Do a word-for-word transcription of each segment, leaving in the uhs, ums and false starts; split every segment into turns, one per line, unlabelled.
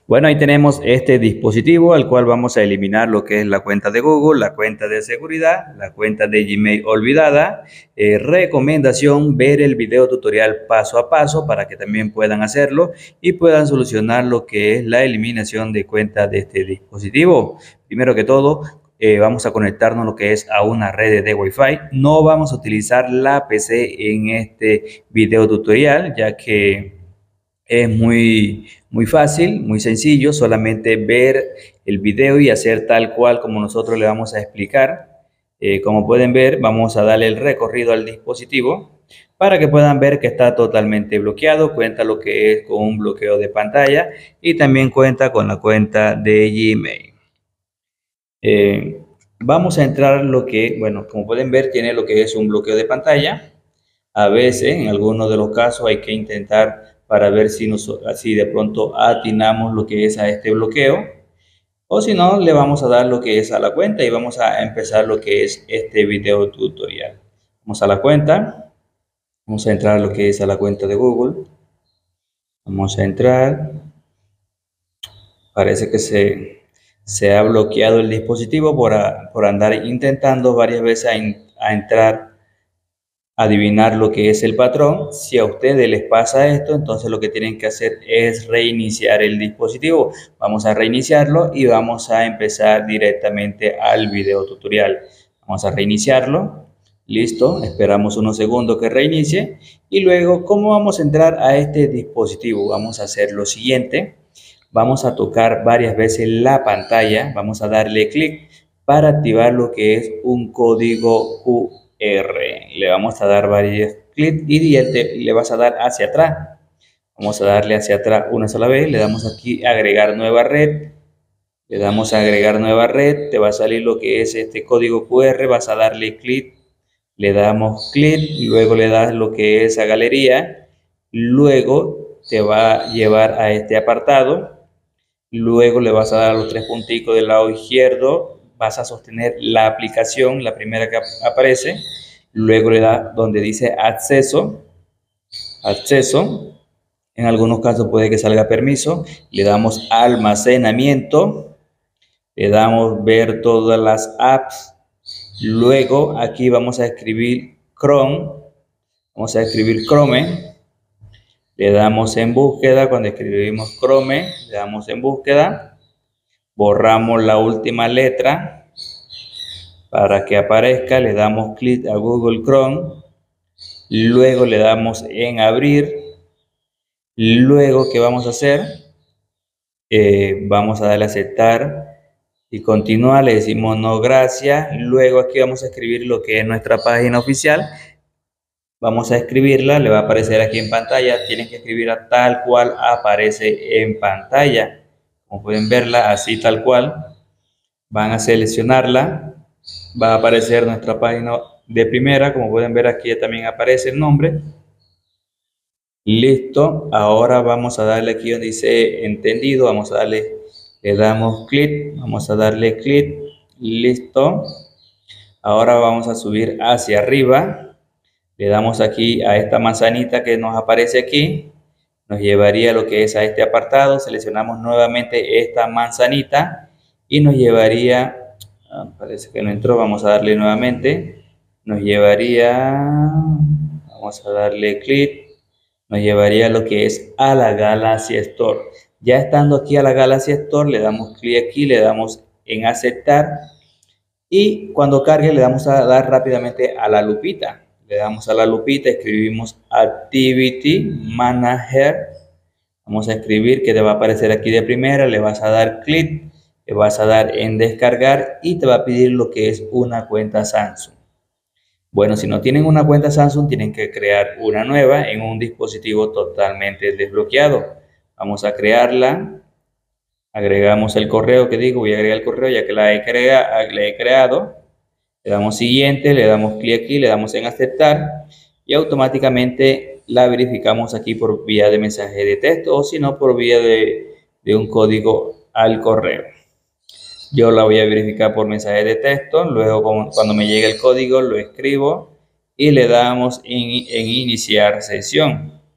Bueno, ahí tenemos este dispositivo al cual vamos a eliminar lo que es la cuenta de Google, la cuenta de seguridad, la cuenta de Gmail olvidada. Eh, recomendación, ver el video tutorial paso a paso para que también puedan hacerlo y puedan solucionar lo que es la eliminación de cuenta de este dispositivo. Primero que todo, eh, vamos a conectarnos lo que es a una red de Wi-Fi. No vamos a utilizar la P C en este video tutorial, ya que es muy, muy fácil, muy sencillo, solamente ver el video y hacer tal cual como nosotros le vamos a explicar. Eh, como pueden ver, vamos a darle el recorrido al dispositivo para que puedan ver que está totalmente bloqueado. Cuenta lo que es con un bloqueo de pantalla y también cuenta con la cuenta de Gmail. Eh, vamos a entrar lo que, bueno, como pueden ver, tiene lo que es un bloqueo de pantalla. A veces, en algunos de los casos, hay que intentar para ver si, nos, si de pronto atinamos lo que es a este bloqueo. O si no, le vamos a dar lo que es a la cuenta y vamos a empezar lo que es este video tutorial. Vamos a la cuenta. Vamos a entrar a lo que es a la cuenta de Google. Vamos a entrar. Parece que se, se ha bloqueado el dispositivo por, a, por andar intentando varias veces a, a entrar, adivinar lo que es el patrón. Si a ustedes les pasa esto, entonces lo que tienen que hacer es reiniciar el dispositivo. Vamos a reiniciarlo y vamos a empezar directamente al video tutorial. Vamos a reiniciarlo. Listo, esperamos unos segundos que reinicie y luego, ¿cómo vamos a entrar a este dispositivo? Vamos a hacer lo siguiente. Vamos a tocar varias veces la pantalla, vamos a darle clic para activar lo que es un código Q R. Le vamos a dar varios clics y le vas a dar hacia atrás. Vamos a darle hacia atrás una sola vez, le damos aquí agregar nueva red, le damos a agregar nueva red, te va a salir lo que es este código Q R, vas a darle clic, le damos clic, luego le das lo que es a galería, luego te va a llevar a este apartado. Luego le vas a dar los tres punticos del lado izquierdo, vas a sostener la aplicación, la primera que aparece, luego le das donde dice acceso, acceso, en algunos casos puede que salga permiso, le damos almacenamiento, le damos ver todas las apps, luego aquí vamos a escribir Chrome, vamos a escribir Chrome, le damos en búsqueda, cuando escribimos Chrome, le damos en búsqueda, borramos la última letra para que aparezca, le damos clic a Google Chrome, luego le damos en abrir, luego ¿qué vamos a hacer? Eh, vamos a darle a aceptar y continuar, le decimos no gracias, luego aquí vamos a escribir lo que es nuestra página oficial. Vamos a escribirla, le va a aparecer aquí en pantalla, tienen que escribirla tal cual aparece en pantalla. Como pueden verla así tal cual, van a seleccionarla, va a aparecer nuestra página de primera, como pueden ver aquí también aparece el nombre. Listo, ahora vamos a darle aquí donde dice entendido, vamos a darle, le damos clic, vamos a darle clic, listo. Ahora vamos a subir hacia arriba. Le damos aquí a esta manzanita que nos aparece aquí, nos llevaría a lo que es a este apartado, seleccionamos nuevamente esta manzanita y nos llevaría, ah, parece que no entró, vamos a darle nuevamente, nos llevaría, vamos a darle clic, nos llevaría a lo que es a la Galaxy Store. Ya estando aquí a la Galaxy Store, le damos clic aquí, le damos en aceptar y cuando cargue le damos a dar rápidamente a la lupita. Le damos a la lupita, escribimos Activity Manager. Vamos a escribir que te va a aparecer aquí de primera, le vas a dar clic, le vas a dar en descargar y te va a pedir lo que es una cuenta Samsung. Bueno, si no tienen una cuenta Samsung, tienen que crear una nueva en un dispositivo totalmente desbloqueado. Vamos a crearla. Agregamos el correo que digo, voy a agregar el correo ya que la he, crea, la he creado. Le damos siguiente, le damos clic aquí, le damos en aceptar y automáticamente la verificamos aquí por vía de mensaje de texto o si no por vía de, de un código al correo. Yo la voy a verificar por mensaje de texto, luego cuando me llegue el código lo escribo y le damos en, en iniciar sesión.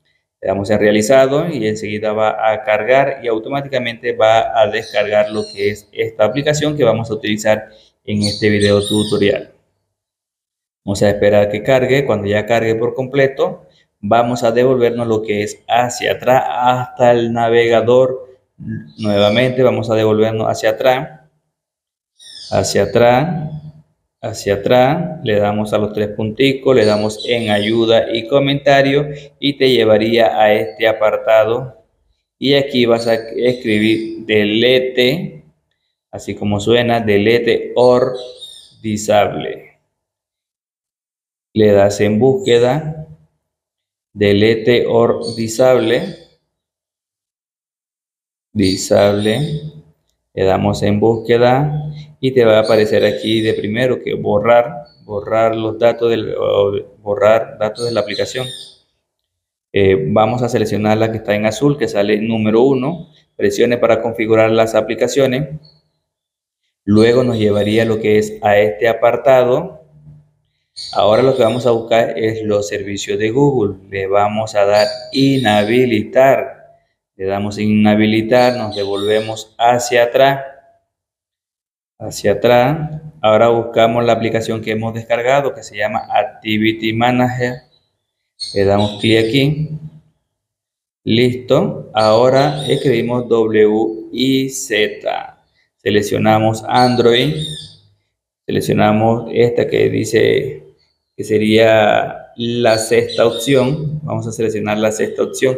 Le damos en realizado y enseguida va a cargar y automáticamente va a descargar lo que es esta aplicación que vamos a utilizar en este video tutorial. Vamos a esperar que cargue. Cuando ya cargue por completo, vamos a devolvernos lo que es hacia atrás hasta el navegador. Nuevamente vamos a devolvernos hacia atrás, hacia atrás, hacia atrás. Le damos a los tres punticos, le damos en ayuda y comentario y te llevaría a este apartado. Y aquí vas a escribir delete, así como suena, delete or disable. Le das en búsqueda, delete or disable, disable, le damos en búsqueda y te va a aparecer aquí de primero que borrar, borrar los datos del, borrar datos de la aplicación. Eh, vamos a seleccionar la que está en azul, que sale número uno, presione para configurar las aplicaciones. Luego nos llevaría lo que es a este apartado. Ahora lo que vamos a buscar es los servicios de Google. Le vamos a dar inhabilitar. Le damos inhabilitar, nos devolvemos hacia atrás. Hacia atrás. Ahora buscamos la aplicación que hemos descargado que se llama Activity Manager. Le damos clic aquí. Listo. Ahora escribimos W I Z. Seleccionamos Android. Seleccionamos esta que dice que sería la sexta opción. Vamos a seleccionar la sexta opción.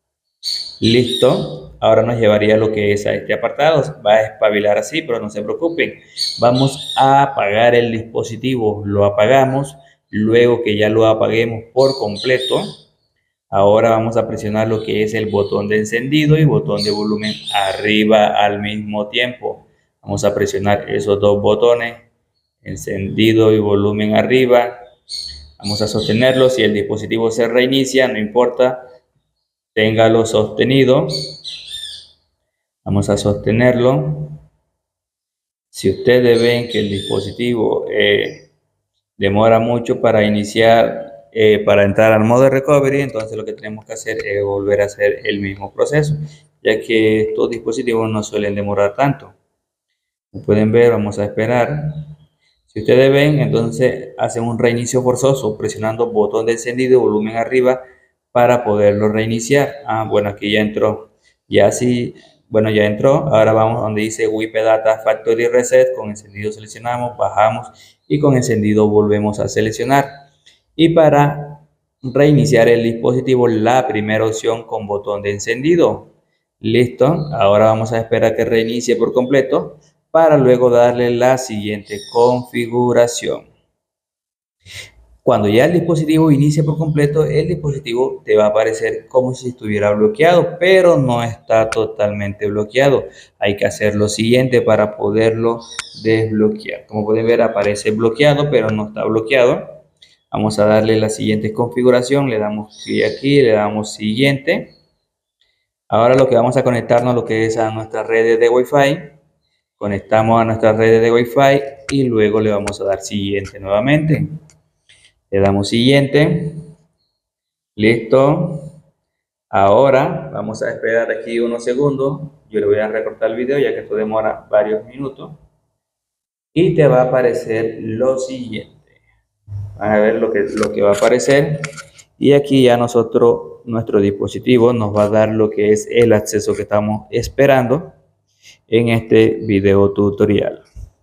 Listo. Ahora nos llevaría lo que es a este apartado. Va a espabilar así, pero no se preocupen. Vamos a apagar el dispositivo. Lo apagamos. Luego que ya lo apaguemos por completo, ahora vamos a presionar lo que es el botón de encendido y botón de volumen arriba al mismo tiempo. Vamos a presionar esos dos botones, encendido y volumen arriba. Vamos a sostenerlo. Si el dispositivo se reinicia, no importa, téngalo sostenido. Vamos a sostenerlo. Si ustedes ven que el dispositivo eh, demora mucho para iniciar, eh, para entrar al modo de recovery, entonces lo que tenemos que hacer es volver a hacer el mismo proceso, ya que estos dispositivos no suelen demorar tanto. Como pueden ver, vamos a esperar. Si ustedes ven, entonces hacen un reinicio forzoso presionando botón de encendido y volumen arriba para poderlo reiniciar. Ah, bueno, aquí ya entró. Ya así, bueno, ya entró. Ahora vamos donde dice W I P Data Factory Reset. Con encendido seleccionamos, bajamos y con encendido volvemos a seleccionar. Y para reiniciar el dispositivo, la primera opción con botón de encendido. Listo. Ahora vamos a esperar que reinicie por completo para luego darle la siguiente configuración. Cuando ya el dispositivo inicie por completo, el dispositivo te va a aparecer como si estuviera bloqueado, pero no está totalmente bloqueado. Hay que hacer lo siguiente para poderlo desbloquear. Como pueden ver, aparece bloqueado, pero no está bloqueado. Vamos a darle la siguiente configuración. Le damos clic aquí, le damos siguiente. Ahora lo que vamos a conectarnos lo que es a nuestras redes de Wi-Fi. Conectamos a nuestras redes de Wi-Fi y luego le vamos a dar siguiente nuevamente. Le damos siguiente. Listo. Ahora vamos a esperar aquí unos segundos. Yo le voy a recortar el video ya que esto demora varios minutos. Y te va a aparecer lo siguiente. Van a ver lo que, lo que va a aparecer. Y aquí ya nosotros, nuestro dispositivo nos va a dar lo que es el acceso que estamos esperando en este video tutorial.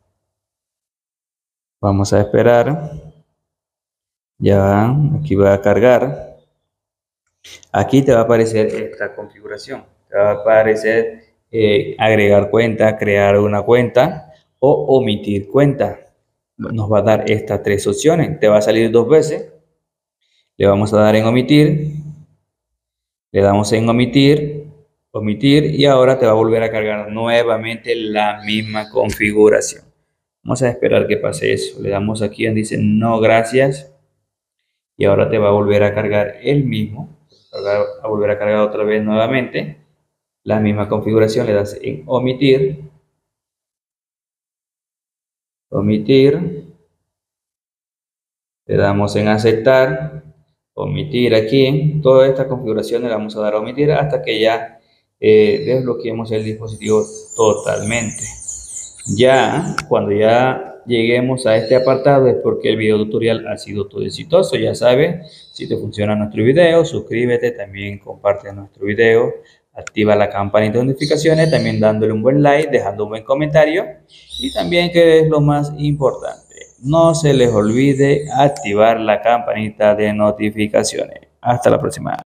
Vamos a esperar. Ya, aquí va a cargar. Aquí te va a aparecer esta configuración. Te va a aparecer eh, agregar cuenta, crear una cuenta o omitir cuenta. Nos va a dar estas tres opciones. Te va a salir dos veces. Le vamos a dar en omitir. Le damos en omitir. Omitir y ahora te va a volver a cargar nuevamente la misma configuración. Vamos a esperar que pase eso. Le damos aquí donde dice no gracias. Y ahora te va a volver a cargar el mismo. A volver a cargar otra vez nuevamente. La misma configuración. Le das en omitir. Omitir. Le damos en aceptar. omitir aquí. Todas estas configuraciones las vamos a dar a omitir hasta que ya eh, desbloqueemos el dispositivo totalmente. Ya cuando ya lleguemos a este apartado es porque el video tutorial ha sido todo exitoso. Ya sabes, si te funciona nuestro video, suscríbete, también comparte nuestro video, activa la campanita de notificaciones, también dándole un buen like, dejando un buen comentario y también, que es lo más importante, no se les olvide activar la campanita de notificaciones. Hasta la próxima.